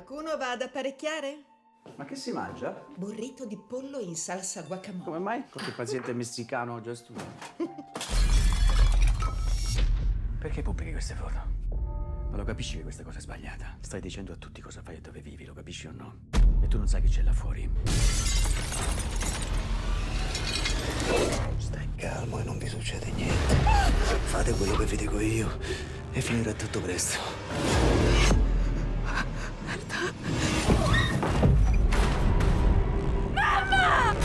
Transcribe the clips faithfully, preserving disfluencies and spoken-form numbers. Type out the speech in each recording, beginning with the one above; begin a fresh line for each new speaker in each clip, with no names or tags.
Qualcuno va ad apparecchiare?
Ma che si mangia?
Burrito di pollo in salsa guacamole.
Come mai? Qualche paziente messicano già studiato. Perché pubblichi queste foto? Ma lo capisci che questa cosa è sbagliata? Stai dicendo a tutti cosa fai e dove vivi, lo capisci o no? E tu non sai che c'è là fuori.
Stai calmo e non vi succede niente. Fate quello che vi dico io e finirà tutto presto.
Mamma!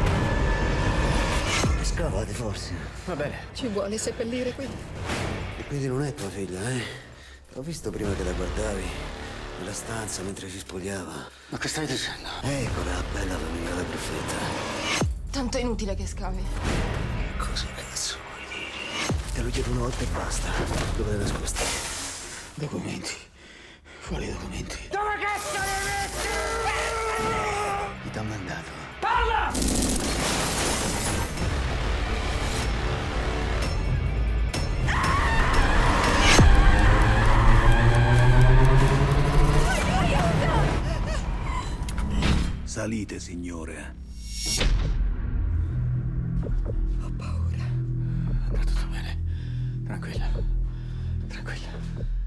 Scavate forse.
Va bene.
Ci vuole seppellire qui.
E quindi non è tua figlia, eh? L'ho visto prima che la guardavi. Nella stanza mentre si spogliava.
Ma che stai dicendo?
Eccola, bella famigliola perfetta.
Tanto è inutile che scavi.
Cosa cazzo vuoi dire? Te lo chiedo una volta e basta. Dove l'hai nascosta? Documenti. Quali documenti?
Dove cazzo li metti?
Chi t'ha mandato?
Parla!
Salite, signore.
Ho paura.
Andrà tutto bene. Tranquilla. Tranquilla.